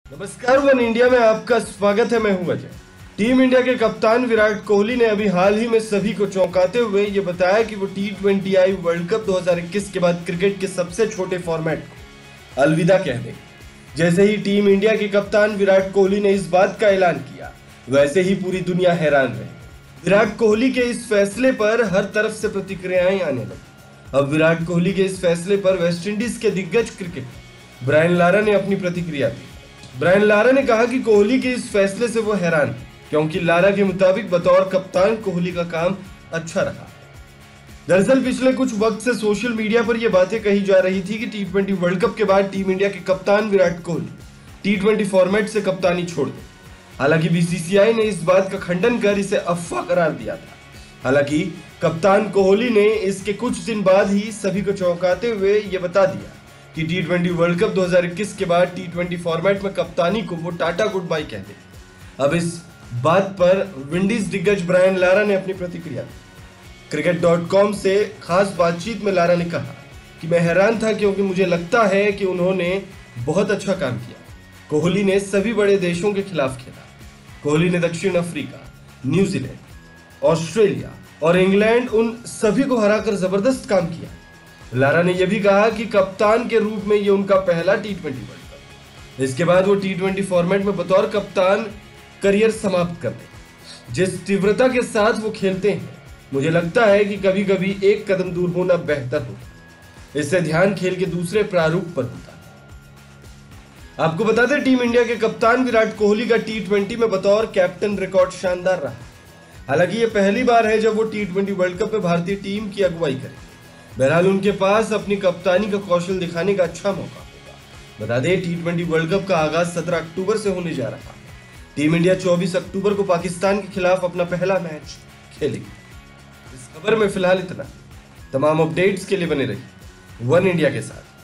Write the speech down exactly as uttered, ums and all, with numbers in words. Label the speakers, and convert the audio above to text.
Speaker 1: नमस्कार, one India में आपका स्वागत है। मैं हूं अजय। टीम इंडिया के कप्तान विराट कोहली ने अभी हाल ही में सभी को चौंकाते हुए ये बताया कि वो T twenty I world cup दो हज़ार इक्कीस के बाद क्रिकेट के सबसे छोटे फॉर्मेट को अलविदा कह देंगे। जैसे ही टीम इंडिया के कप्तान विराट कोहली ने इस बात का ऐलान किया, वैसे ही पूरी दुनिया हैरान रही। विराट कोहली के इस फैसले पर हर तरफ से प्रतिक्रियाएं आने लगी। अब विराट कोहली के इस फैसले पर वेस्टइंडीज के दिग्गज क्रिकेटर ब्रायन लारा ने अपनी प्रतिक्रिया दी। ब्रायन लारा ने कहा कि कोहली के इस फैसले से वो हैरान है, क्योंकि लारा के मुताबिक बतौर कप्तान कोहली का काम अच्छा रहा। दरअसल पिछले कुछ वक्त से सोशल मीडिया पर यह बातें कही जा रही थी कि टी ट्वेंटी वर्ल्ड कप के बाद टीम इंडिया के कप्तान Virat Kohli T twenty format से कप्तानी छोड़ दे। हालांकि बी सी सी आई ने इस बात का खंडन कर इसे अफवाह करार दिया था। हालांकि कप्तान कोहली ने इसके कुछ दिन बाद ही सभी को चौंकाते हुए ये बता दिया कि टी ट्वेंटी वर्ल्ड कप दो हज़ार इक्कीस के बाद टी ट्वेंटी फॉर्मेट में कप्तानी को वो टाटा गुड बाय कह देंगे। अब इस बात पर विंडीज दिग्गज ब्रायन लारा ने अपनी प्रतिक्रिया दी। क्रिकेट डॉट कॉम से खास बातचीत में लारा ने कहा कि मैं हैरान था, क्योंकि मुझे लगता है कि उन्होंने बहुत अच्छा काम किया। कोहली ने सभी बड़े देशों के खिलाफ खेला। कोहली ने दक्षिण अफ्रीका, न्यूजीलैंड, ऑस्ट्रेलिया और इंग्लैंड उन सभी को हराकर जबरदस्त काम किया। लारा ने यह भी कहा कि कप्तान के रूप में यह उनका पहला टी ट्वेंटी वर्ल्ड कप। इसके बाद वो टी ट्वेंटी फॉर्मेट में बतौर कप्तान करियर समाप्त कर दें। जिस तीव्रता के साथ वो खेलते हैं, मुझे लगता है कि कभी कभी एक कदम दूर होना बेहतर होता। इससे ध्यान खेल के दूसरे प्रारूप पर होता है। आपको बता दें, टीम इंडिया के कप्तान विराट कोहली का टी ट्वेंटी में बतौर कैप्टन रिकॉर्ड शानदार रहा। हालांकि यह पहली बार है जब वो टी ट्वेंटी वर्ल्ड कप में भारतीय टीम की अगुवाई करेंगे। बहरहाल उनके पास अपनी कप्तानी का कौशल दिखाने का अच्छा मौका होगा। बता दें, टी ट्वेंटी वर्ल्ड कप का आगाज सत्रह अक्टूबर से होने जा रहा है। टीम इंडिया चौबीस अक्टूबर को पाकिस्तान के खिलाफ अपना पहला मैच खेलेगी। इस खबर में फिलहाल इतना। तमाम अपडेट्स के लिए बने रहिए वन इंडिया के साथ।